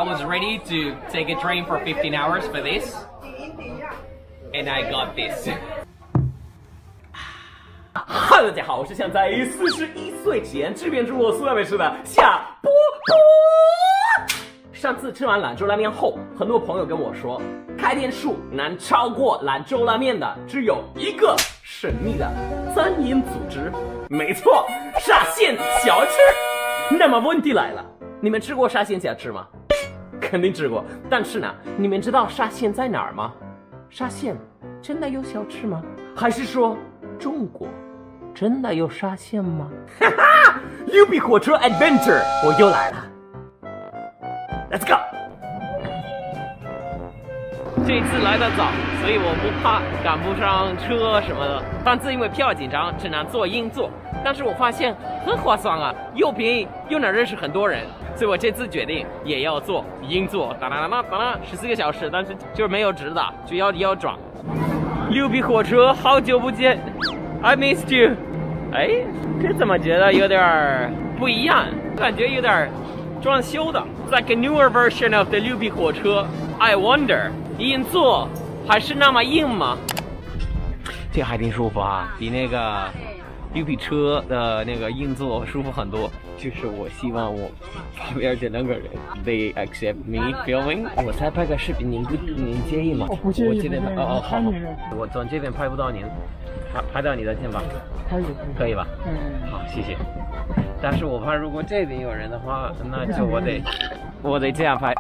was ready to take a train for 15 hours for this, and I got this. Hello， 大家好，我是想在41岁前吃遍中国所有美食的夏波波。上次吃完兰州拉面后，很多朋友跟我说，开店数能超过兰州拉面的只有一个神秘的三因组织，没错，沙县小吃。那么问题来了，你们吃过沙县小吃吗？肯定吃过，但是呢，你们知道沙县在哪儿吗？沙县真的有小吃吗？还是说中国真的有沙县吗？哈哈，溜皮火车 Adventure 我又来了 ，Let's go！ 这次来得早，所以我不怕赶不上车什么的。上次因为票紧张，只能坐硬座，但是我发现很划算啊，又便宜又能认识很多人，所以我这次决定也要坐硬座，哒哒哒哒哒，14个小时，但是就是没有直的，就要转。溜皮火车，好久不见 ，I missed you。哎，这怎么觉得有点不一样？感觉有点装修的。Like a newer version of the 溜皮火车。I wonder， 硬座还是那么硬吗？这还挺舒服啊，比那个溜皮车的那个硬座舒服很多。就是我希望我旁边这两个人 ，they accept me filming。我才拍个视频，您介意吗？ 我不介意。 我这边好，我从这边拍不到您，拍到你的肩膀，可以吧？好，谢谢。但是我怕如果这边有人的话，那就我得这样拍。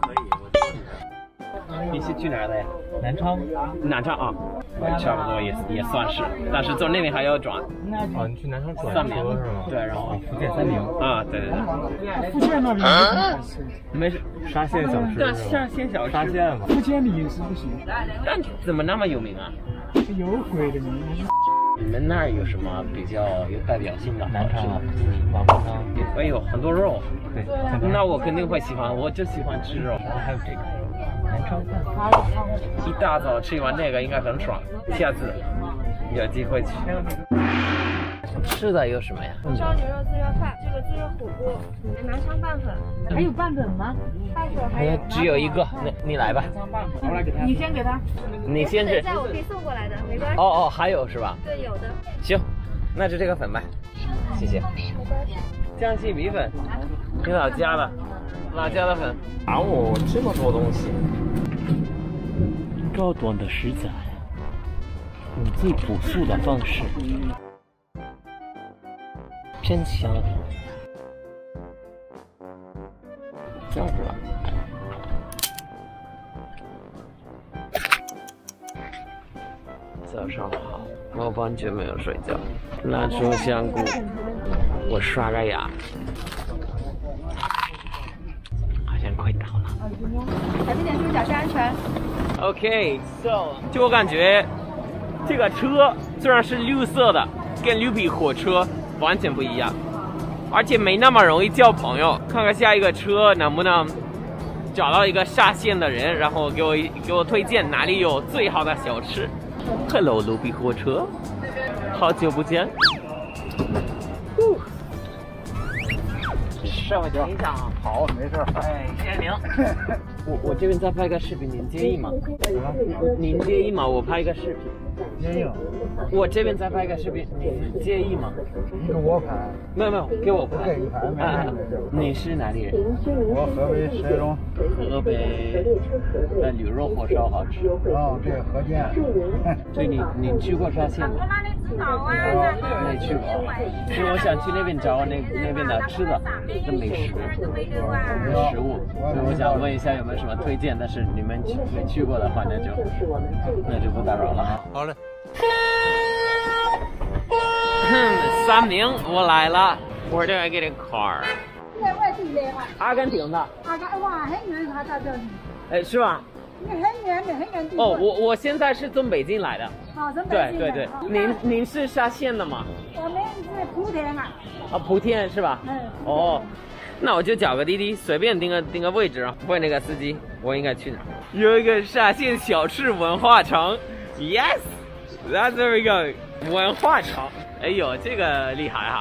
你是去哪儿的呀？ 南昌。 南昌啊，差不多也算是，但是从那边还要转。 哦，你去南昌转 3名是吗？ 对，然后福建3名。 啊，对对对。 福建那边没事， 沙县小吃。 对，沙县小吃。 沙县嘛。福建的饮食不行。 但怎么那么有名啊？ 有鬼的名。 你们那儿有什么比较有代表性的？ 南昌王八汤。 哎呦，很多肉。 对。 那我肯定会喜欢，我就喜欢吃肉。 然后还有这个。南昌饭， 一大早吃完那个应该很爽，下次有机会去。吃的有什么呀？ 烧牛肉自热饭，这个自热火锅，南昌拌粉， 还有拌粉吗？ 拌粉还有。 只有一个，你来吧。 你先给他。 你先给他。我可以送过来的，没关系。 哦，还有是吧？ 对，有的。 行，那就这个粉吧，谢谢。江西米粉，你老家的。老家的粉，哦，这么多东西，高端的食材，用最朴素的方式，真香。这样子吧。早上好，我完全没有睡觉，拿出香菇，我刷个牙。快到了， 小心点，注意脚下安全。 OK，so， 就我感觉，这个车虽然是绿色的，跟溜皮火车完全不一样，而且没那么容易交朋友。看看下一个车能不能找到一个沙县的人，然后给我推荐哪里有最好的小吃。Hello， 溜皮火车，好久不见。稍微等一下啊。 好，没事。 哎，谢谢您。我这边再拍个视频，您介意吗？您介意吗？我拍一个视频。 介意。 我这边再拍个视频，您介意吗？ 你给我拍。 没有，给我拍。 给你拍。 你是哪里人？ 我河北石中。 河北，牛肉火烧好吃。 哦，对，河间。 对，你去过沙县吗？ 我哪里知道啊？ 没去过。所以我想去那边找那边的吃的美食。食物，所以我想问一下有没有什么推荐，但是你们没去过的话，那就不打扰了。 好嘞。 3名，我来了。Where do I get a car？ 在外地来嘛。 阿根廷的。 哇，很远，他到这里。 哎，是吧？ 你很远的，很远地。 哦，我现在是从北京来的。 哦，从北京。 对。您是沙县的吗？ 我们是莆田啊。 啊，莆田是吧？哦。那我就找个滴滴，随便定个位置，问那个司机我应该去哪儿。有一个沙县小吃文化城 ，Yes， that's where we go。文化城，哎呦，这个厉害哈！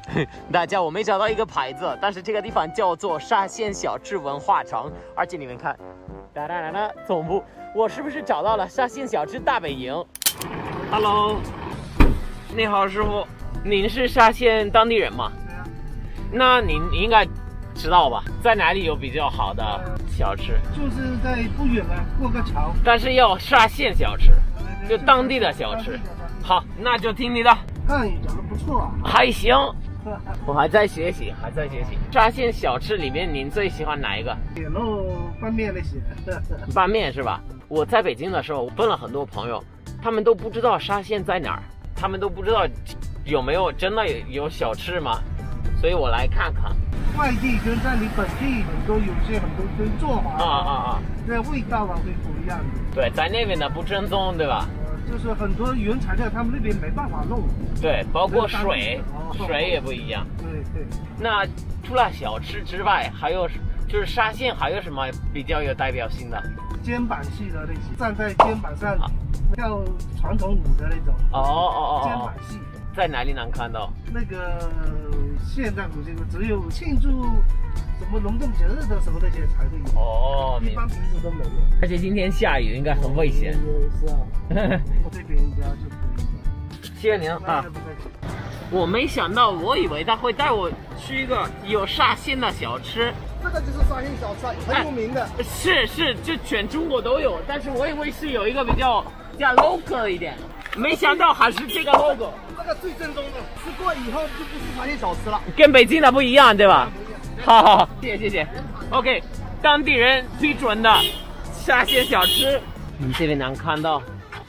大家我没找到一个牌子，但是这个地方叫做沙县小吃文化城，而且你们看，哒哒哒哒，总部，我是不是找到了沙县小吃大本营 ？Hello， 你好，师傅，您是沙县当地人吗？那您应该知道吧，在哪里有比较好的小吃？ 就是在不远了，过个桥。 但是要沙县小吃，就当地的小吃。好，那就听你的。 汉语讲得不错啊。 还行。我还在学习，还在学习。沙县小吃里面，您最喜欢哪一个？ 铁肉拌面那些。 拌面是吧？我在北京的时候问了很多朋友，他们都不知道沙县在哪儿，他们都不知道有没有真的有小吃吗？所以我来看看。 外地跟在你本地，你都有些很多跟做法那味道啊会不一样的。 对，在那边的不正宗，对吧？ 就是很多原材料他们那边没办法弄。 对，包括水也不一样。 对。那除了小吃之外，还有就是沙县还有什么比较有代表性的？ 肩膀戏的那些，站在肩膀上跳传统舞的那种。肩膀戏在哪里能看到？ 那个现在古这个只有庆祝什么隆重节日的时候那些才会有。一般平时都没有。 而且今天下雨，应该很危险。 是啊。这边应该就可以了。 谢谢您啊。我没想到，我以为他会带我去一个有沙县的小吃。 这个就是沙县小吃，很有名的。 是，就全中国都有，但是我以为是有一个比较 local 一点，没想到还是这个 logo。 这个最正宗的，吃过以后就不是沙县小吃了， 跟北京的不一样，对吧？好，谢谢。OK， 当地人批准的沙县小吃，你这边能看到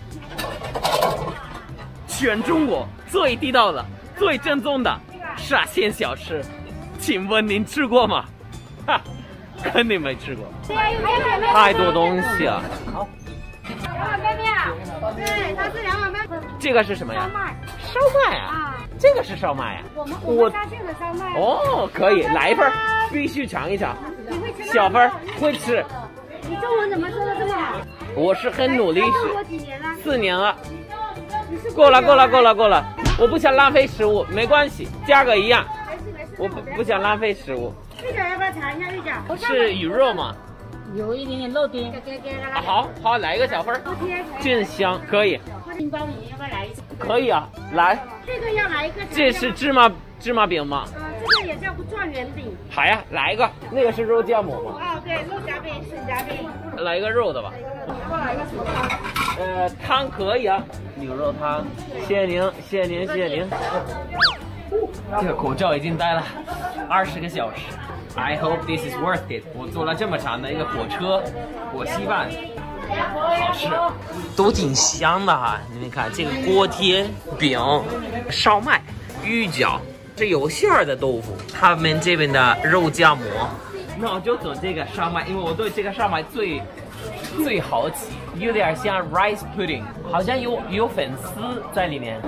全中国最地道的、最正宗的沙县小吃，请问您吃过吗？哈，肯定没吃过，太多东西了。好 2碗拌面，对，它是2碗拌面。 这个是什么呀？烧麦啊！这个是烧麦啊！ 我们沙县的烧麦。 哦，可以来一份，必须尝一尝。 你会吃？ 小份会吃。 你中文怎么说的这么好？ 我是很努力学。我几年了 ？4年了。够了！我不想浪费食物，没关系，价格一样。 没事。 我不想浪费食物。 玉角要不要尝一下？玉角是鱼肉吗？ 有一点点肉丁。 好，来一个小份，真香，可以。 冰包米要不要来一次？ 可以啊，来。 这个要来一个。 这是芝麻饼吗？ 这个也叫状元饼。 好呀，来一个。那个是肉夹馍吗？ 对，肉夹饼、笋夹饼。 来一个肉的吧。 来一个什么汤？ 汤可以啊，牛肉汤。谢谢您。这个口罩已经戴了20个小时。I hope this is worth it。我坐了这么长的一个火车，我希望好吃，都挺香的哈。你们看这个锅贴、饼、烧麦、鱼饺，这有馅儿的豆腐，他们这边的肉夹馍。那我就走这个烧麦，因为我对这个烧麦最好奇，有点像 rice pudding， 好像有粉丝在里面。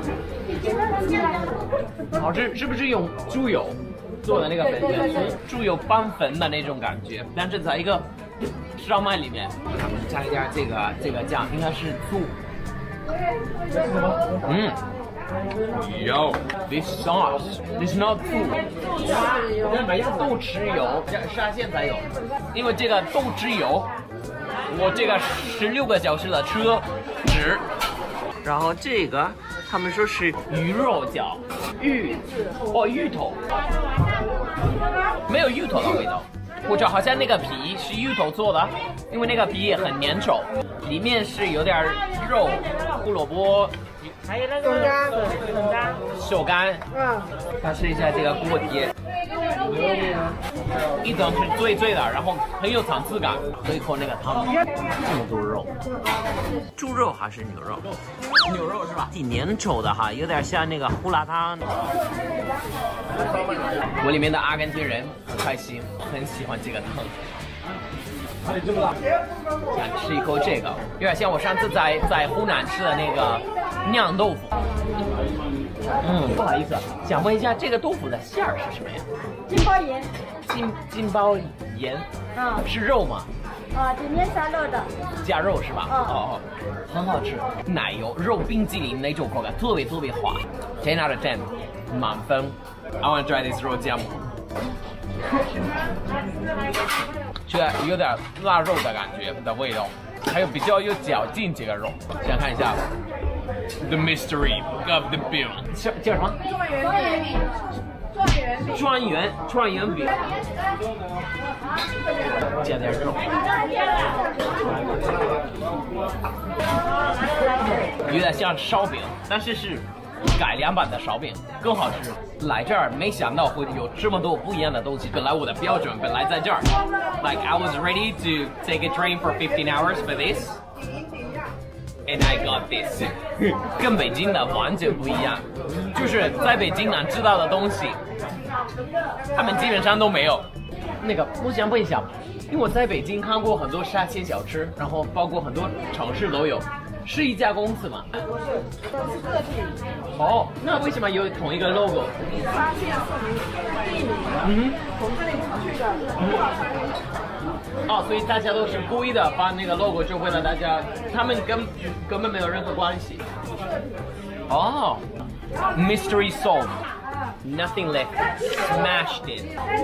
好吃，是不是用猪油做的那个粉丝？猪油拌粉的那种感觉，但是在一个烧麦里面，他们加一点这个酱，应该是醋。Yo, this sauce is not 醋，豆豉油，沙县才有，因为这个豆豉油，我这个16个小时的车值。然后这个他们说是鱼肉饺，芋头，没有芋头的味道，或者好像那个皮是芋头做的，因为那个皮也很粘稠，里面是有点肉、胡萝卜。还有那个手干，来试一下这个锅贴，一种是醉醉的，然后很有层次感，喝一口那个汤，这么多肉，猪肉还是牛肉？牛肉是吧？挺粘稠的哈，有点像那个胡辣汤。我里面的阿根廷人很开心，很喜欢这个汤。想吃一口这个，有点像我上次在湖南吃的那个酿豆腐。不好意思，想问一下，这个豆腐的馅儿是什么呀？ 金包盐。 金包盐。是肉吗？ 里面加肉的。 加肉是吧？很好吃，奶油肉冰激凌那种口感，特别滑。10 out of 10，满分。 I want to try this 肉夹馍，觉得有点腊肉的感觉的味道，还有比较有嚼劲这个肉。先看一下 The mystery of the bill， 叫什么？状元饼，加点肉，有点像烧饼，但是是改良版的烧饼，更好吃。来这儿没想到会有这么多不一样的东西。本来我的标准本来在这儿 ，like I was ready to take a train for 15 hours for this, and I got this 。跟北京的完全不一样，就是在北京能知道的东西，他们基本上都没有。那个，我想问一下，因为我在北京看过很多沙县小吃，然后包括很多城市都有。是一家公司吗？ 都是个体。 哦，那为什么有同一个 logo？ 沙县是地名，从这里出去的。 哦，所以大家都是故意的把那个 logo 就为了大家，他们根本没有任何关系。哦 ，Mystery solved, nothing left, smashed it.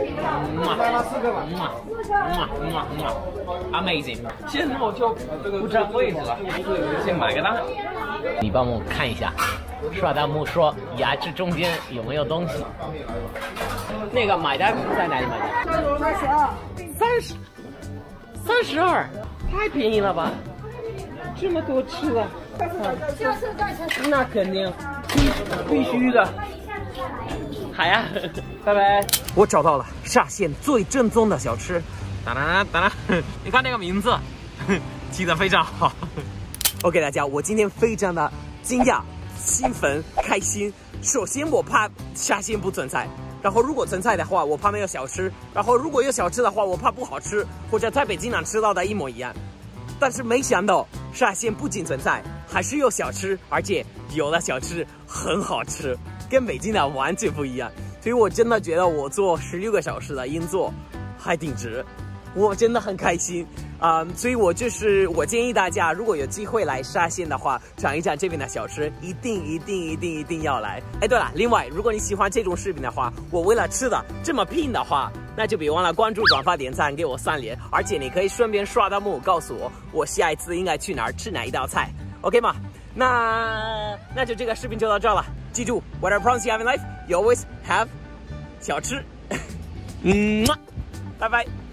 Amazing. 现在我就不占位置了，先买个单。你帮我看一下，刷弹幕说牙齿中间有没有东西？那个买单在哪里买的？32，太便宜了吧？这么多吃的，那肯定必须的。好呀，拜拜。我找到了沙县最正宗的小吃，当当当当，你看那个名字，起得非常好。OK， 大家，我今天非常的惊讶、兴奋、开心。首先，我怕沙县不存在。然后如果存在的话，我怕没有小吃；然后如果有小吃的话，我怕不好吃，或者在北京能吃到的一模一样。但是没想到沙县不仅存在，还是有小吃，而且有的小吃很好吃，跟北京的完全不一样。所以我真的觉得我坐16个小时的硬座还挺值，我真的很开心。所以我建议大家，如果有机会来沙县的话，尝一尝这边的小吃，一定要来。哎，对了，另外，如果你喜欢这种视频的话，我为了吃的这么拼的话，那就别忘了关注、转发、点赞，给我3连，而且你可以顺便刷弹幕告诉我下一次应该去哪儿吃哪一道菜 ，OK 吗？那就这个视频就到这了。记住 ，whatever problems you have in life, you always have 小吃。拜拜。